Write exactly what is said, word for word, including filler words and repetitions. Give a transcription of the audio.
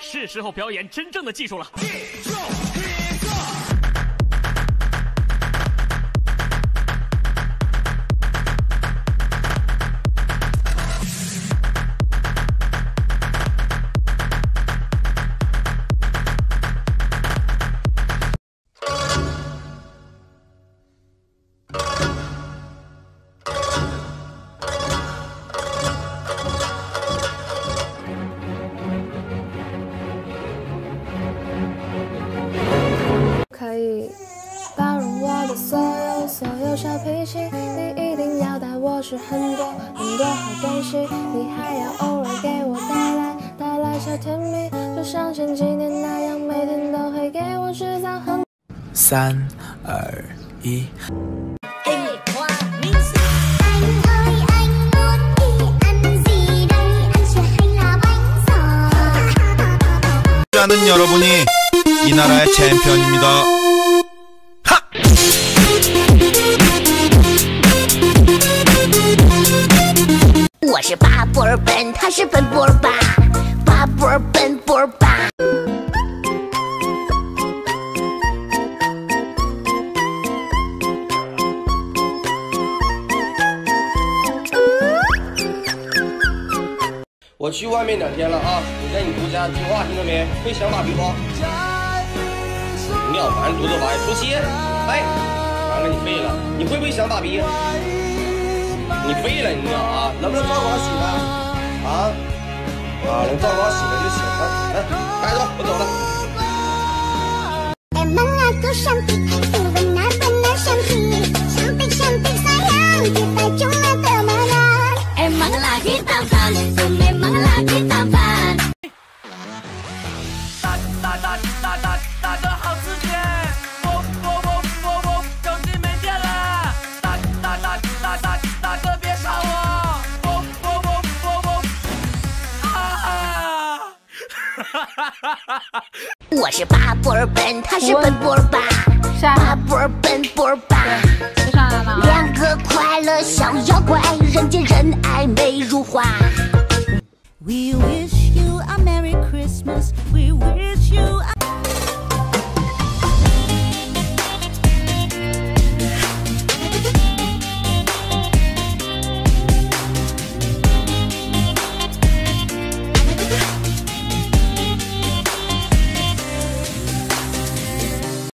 是时候表演真正的技术了。 可以包容我的所有所有小脾气，你一定要带我吃很多很多好东西，你还要偶尔给我带来带来小甜蜜，就像前几年那样，每天都会给我制造很。 三二一。 하는 여러분이 이 나라의 챔피언입니다. 하! 我是巴布尔本，他是本布尔巴，巴布尔本布尔巴。 我去外面两天了啊！你在你姑家听话，听到没？会想打比不？尿完犊子玩意，出气！哎，完了你废了！你会不会想打逼？你废了，你知道啊？能不能照顾我洗呢？啊啊，能照顾我洗了就行了。来，带走，我走了。 大大大大大哥好吃点，我我我我我手机没电了，大大大大大大哥别杀我，我我我我我啊！ 我是巴布尔本，他是本布尔巴，巴布尔本布尔巴，两个快乐小妖怪，人见人爱美如花。 We wish you a Merry Christmas. We